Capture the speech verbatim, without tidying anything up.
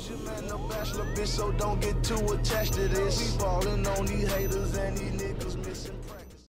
Your man a bachelor, bitch, so don't get too attached to this. We ballin' on these haters and these niggas.